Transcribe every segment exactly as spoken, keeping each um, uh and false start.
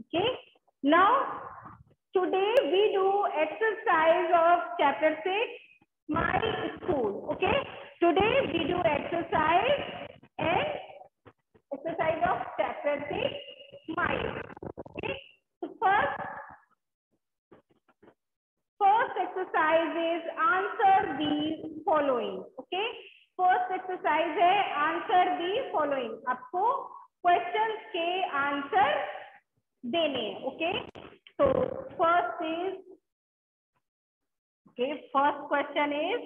Okay. Now today we do exercise of chapter six, my school. Okay. Today we do exercise and exercise of chapter six, my. Okay. So first, first exercise is answer the following. Okay. First exercise है answer the following. आपको questions के answer देने. Okay. तो first is okay first question is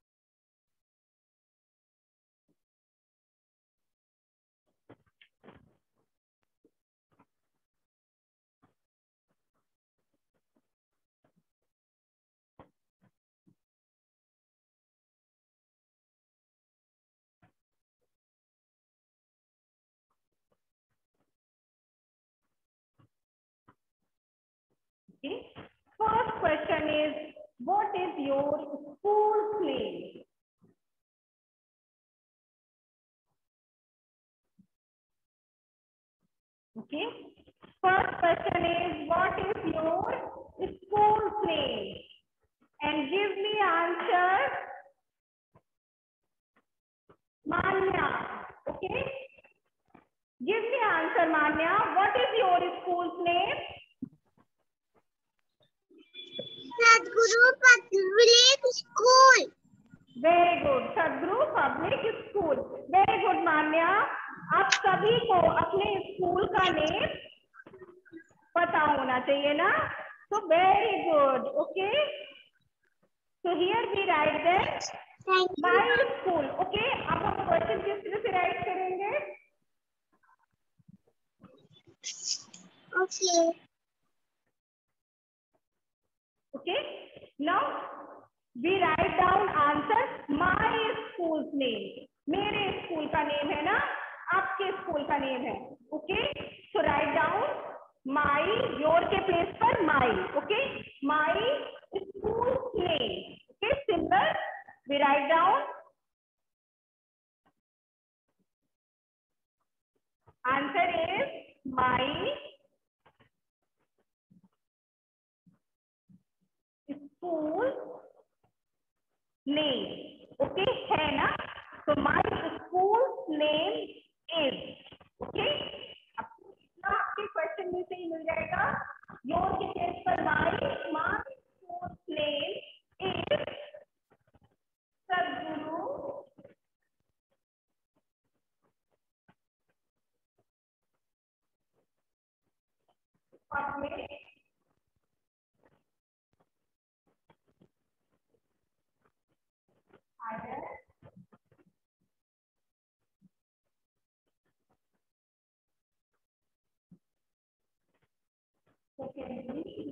First question is, what is your school's name? Okay. First question is, what is your school's name? And give me answer. Manya. Okay. Give me answer, Manya. What is your school's name? Sadhguru Public School. Very good. Sadhguru Public School. Very good, Manya. आप सभी को अपने school का name पता होना चाहिए ना. So very good. Okay. So here we write that my school. Okay. अब हम क्वेश्चन किस तरह से राइट करेंगे? Okay. Okay. Now we write down answer. My school's name. मेरे स्कूल का नेम है ना, आपके स्कूल का नेम है. Okay. So write down my. Your के प्लेस पर my. Okay. My school name. Okay. Simple. We write down answer is my school name. Okay है ना. तो my school name is. Okay. आपके क्वेश्चन में से ही मिल जाएगा. योर के प्लेस पर my. My school name is Sadguru public higher secondary.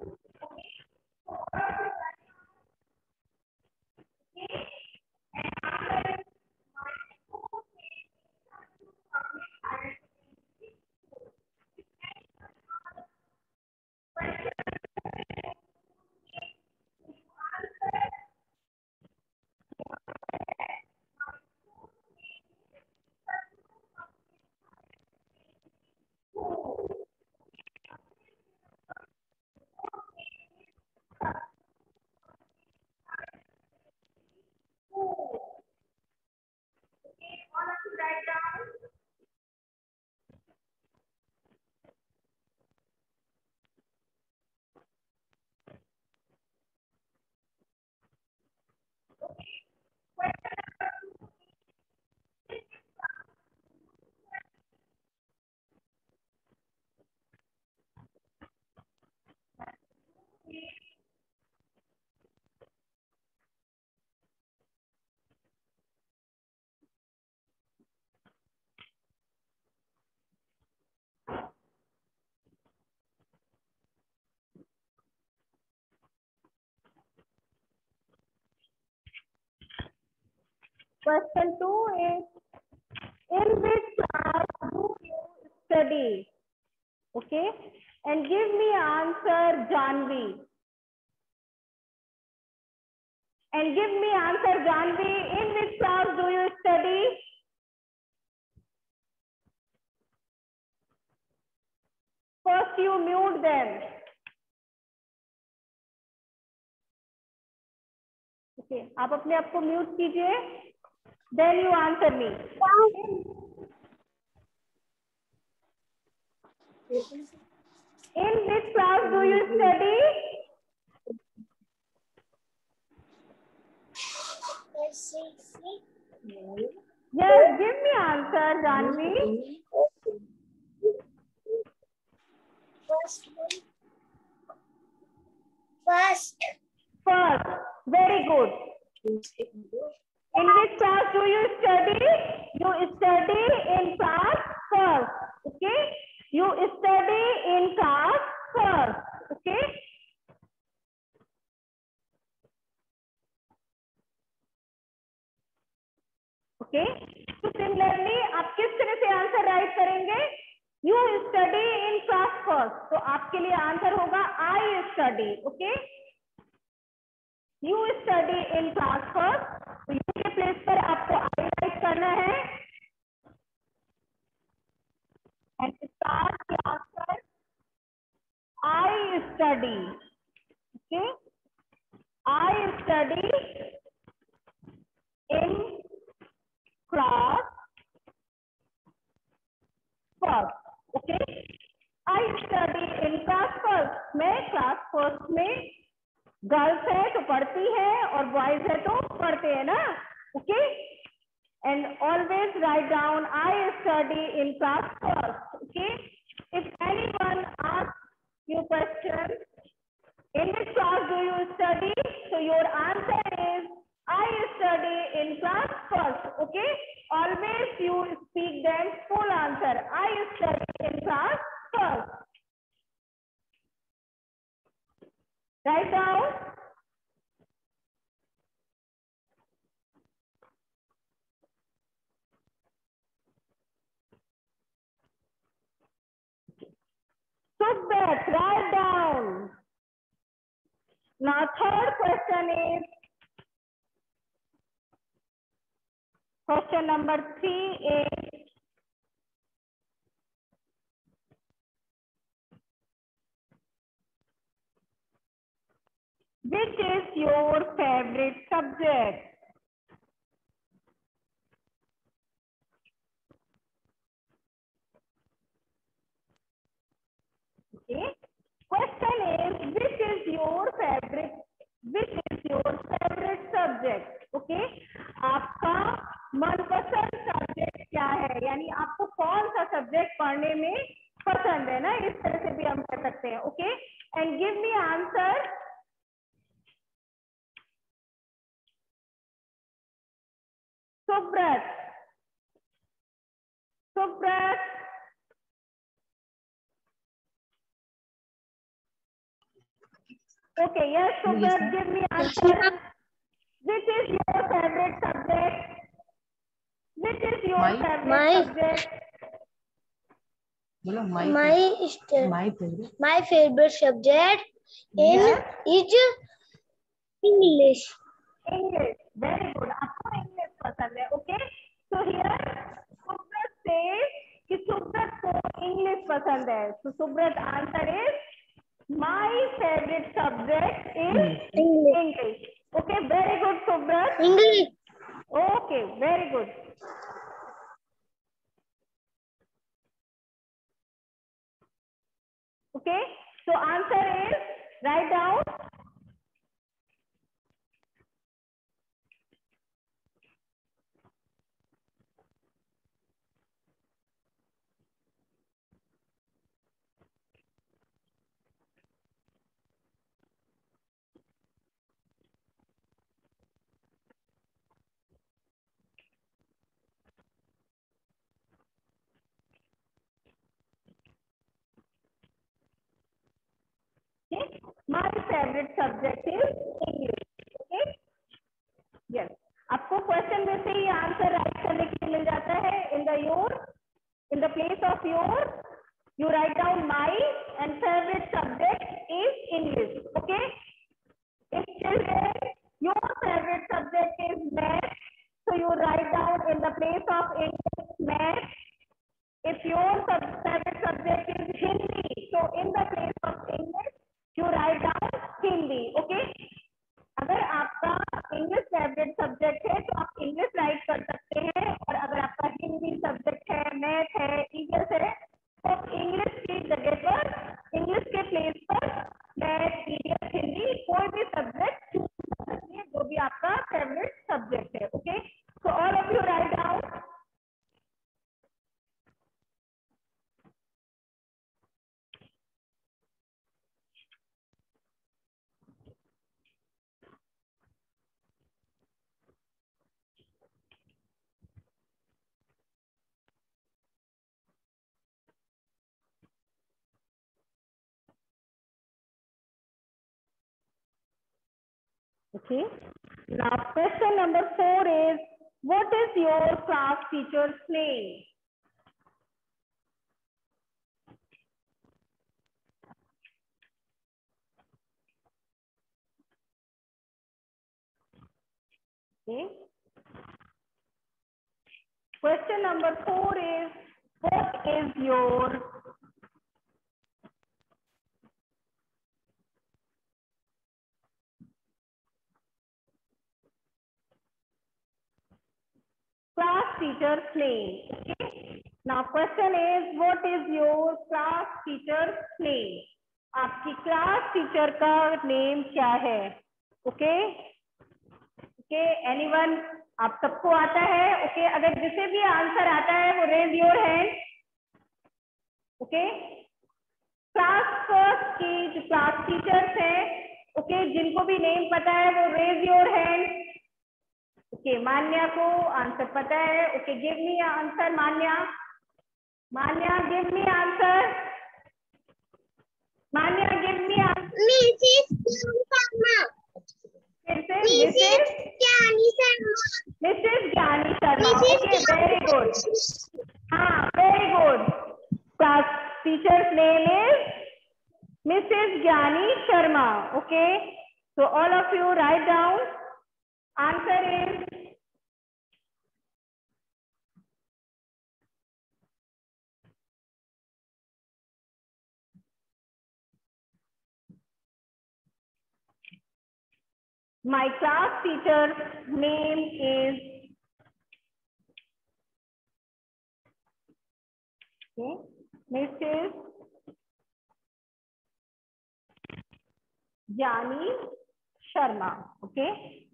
Question two is, in which class do you study? Okay. And give me answer, Janvi. And give me answer, Janvi. In which class do you study? First first you mute them. Okay, आप अपने आप को mute कीजिए. Then you answer me. In which class do you study? Yes, give me answer, Janvi. First. First. First. Very good. In which class do you study? You study in class first. Okay? You study in class first. Okay? Okay? So similarly, आप किस तरह से answer write करेंगे? You study in class first. तो आपके लिए answer होगा I study. Okay? You study in class first. तो you के प्लेस पर आपको I राइट करना है. And start the answer. I study. Okay? I study in class first. Okay? I study in class first. मैं class first में girls है तो पढ़ती है और बॉयज है तो पढ़ते हैं ना. Okay. And always write down I study in class first. Okay. If anyone asks you question in which class do you study, so your answer is I study in class first. Okay. Always you speak them full answer. I study in class first. Write down. Subrat, write down. Now third question is question number three is which is your favorite subject? Okay. Question is which is your favorite which is your favorite subject? Okay. आपका मनपसंद subject क्या है, यानी आपको कौन सा subject पढ़ने में पसंद है ना, इस तरह से भी हम कह सकते हैं. Okay. And give me answer. Subrat. Subrat. Okay, yes, Subrat, give me answer. Which is your favorite subject? Which is your My, favorite my, subject? बोलो my My my favorite my favorite subject in Yes. is English. English. Very good. आपको English पसंद है. Okay. So here Subrat says कि Subrat को English पसंद है. So Subrat answer is my favorite subject is English. English. Okay. Very good, Subrat. English. Okay. Very good. Okay. So answer is write down. Okay. My favorite subject is English. Okay. Yes. आपको question में से ही answer right करने के लिए मिल जाता है. In the your in the place of your you write down my and favourite subject is English. Okay. If children your favourite subject is math, so you write down in the place of English math. If your sub favorite subject is Hindi, so in math है, EVS है, तो English की जगह पर, English के place पर math, EVS, Hindi कोई भी सब्जेक्ट चूज कर सकती है जो भी आपका फेवरेट सब्जेक्ट है. Okay, so all of you write down. Okay. Now question number four is, what is your class teacher's name? Okay. Question number four is, what is your class teacher's name? Okay. Now question is, what is your class teacher's name? आपकी class teacher का name क्या है? Okay okay, anyone? आप सबको आता है? Okay okay? अगर जिसे भी आंसर आता है वो raise your hand. Okay, class first की जो क्लास टीचर्स हैं, ओके okay? जिनको भी नेम पता है वो raise your hand. Okay, Manya को आंसर पता है. Okay, give me answer. Manya, Manya give me answer. Manya give me answer. Mrs Sharma. फिर से Mrs Gyani Sharma. Mrs Gyani Sharma. Okay, very good. हाँ, very good. Class teacher's name is Mrs Gyani Sharma. Okay, so all of you write down. Answer is my class teacher's name is okay, Missus Jani Sharma. Okay,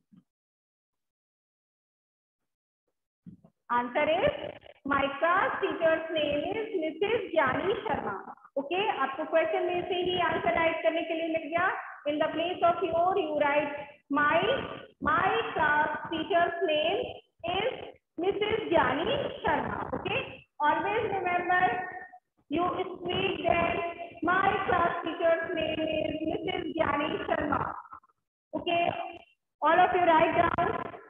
answer is my class teacher's name is Missus Jani Sharma. Okay, आपको question में से ही answer right करने के लिए मिल गया. In the place of your, you write my my class teacher's name is Missus Jani Sharma. Okay, always remember, you speak that my class teacher's name is Missus Jani Sharma. Okay, all of you write down.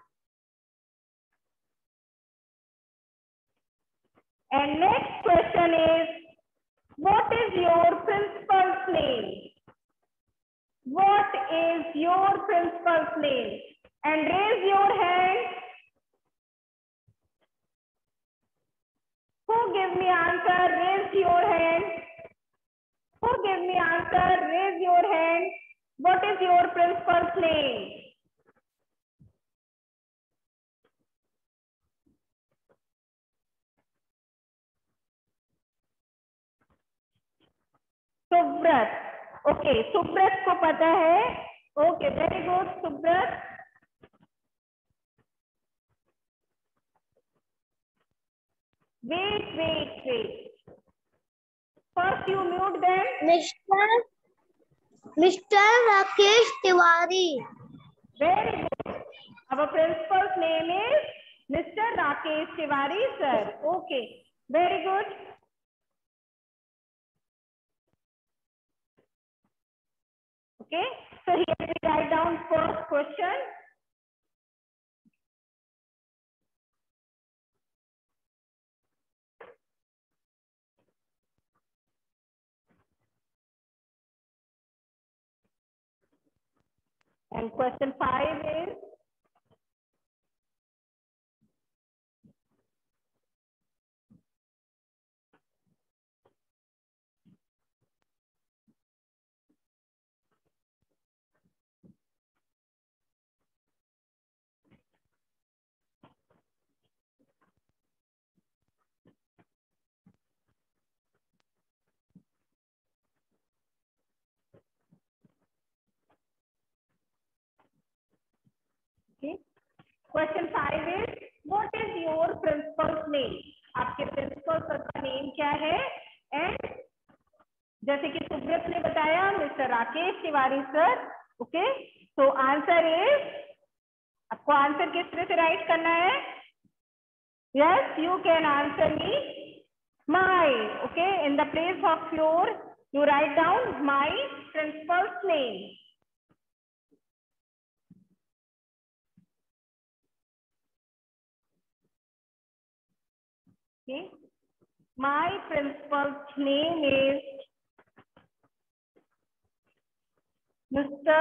And next question is, what is your principal's name? What is your principal's name? And raise your hand. Who give me answer? Raise your hand. Who give me answer? Raise your hand. What is your principal's name? Subrat. Okay, Subrat को पता है. Okay, very good Subrat. Wait, wait, wait. First you mute them. Mr Mr Rakesh Tiwari. Very good. Our principal's name is Mister Rakesh Tiwari, sir. Okay, very good. Okay, so here we write down first question. And question five is, question five is what is your principal's name? आपके principal sir का name क्या है? And जैसे कि सुब्रत ने बताया, Mr Rakesh Tiwari sir. Okay, तो answer is, आपको आंसर किस तरह से राइट करना है? Yes, you can answer me my. Okay, in the place of your, you write down my principal's name. Okay, my principal's name is Mister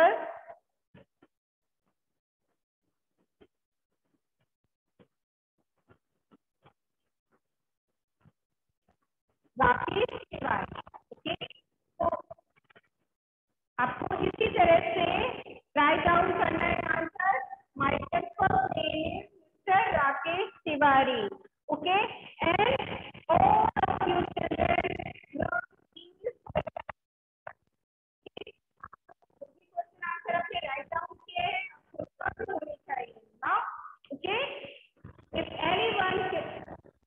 Rakesh Tiwari. Okay, तो आपको इसी तरह से राइट डाउन करना है answer. My principal name is Mr Rakesh Tiwari. Okay, and all of you children question answer अपने write down किए हैं, होने चाहिए ना। Okay, if anyone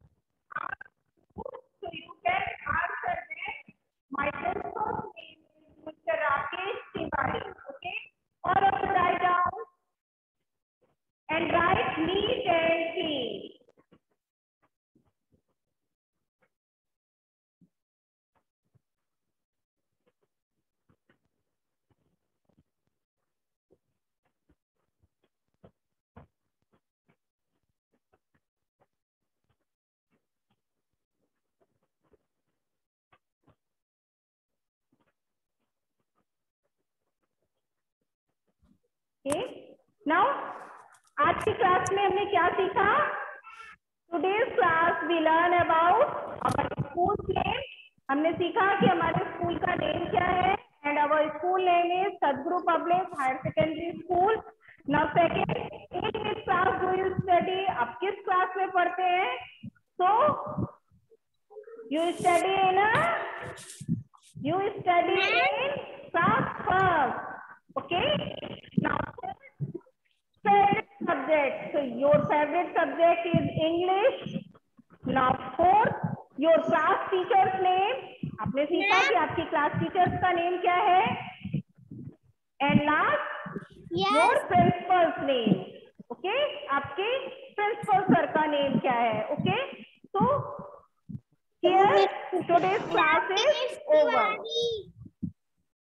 so you can answer that my principal's name is Mister Rakesh Tiwari. Okay, all of you write down and write neat and clean. Okay, now आज की class में हमने क्या सीखा? Today's class we learn about our school name. हमने सीखा कि हमारे स्कूल का नेम क्या है, and our school name is Sadguru Public Higher Secondary School. Now second, in which class do you study? आप किस क्लास में पढ़ते हैं? So you study in a you study in class first. Okay, now favorite subject. So your favorite subject is English. Now fourth, your class teacher's name. आपने सीखा कि आपकी class teachers का नेम क्या है? And last, your principal's name. Okay, आपके principal sir का name क्या है? ओके, तो here today's class is over.